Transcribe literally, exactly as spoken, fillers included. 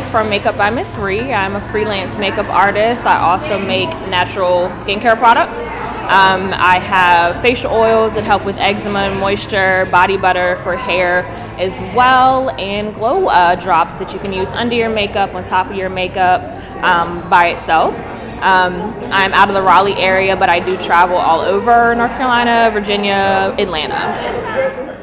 from Makeup by Miss Ree. I'm a freelance makeup artist. I also make natural skincare products. Um, I have facial oils that help with eczema and moisture, body butter for hair as well, and glow uh, drops that you can use under your makeup, on top of your makeup, um, by itself. Um, I'm out of the Raleigh area, but I do travel all over North Carolina, Virginia, Atlanta.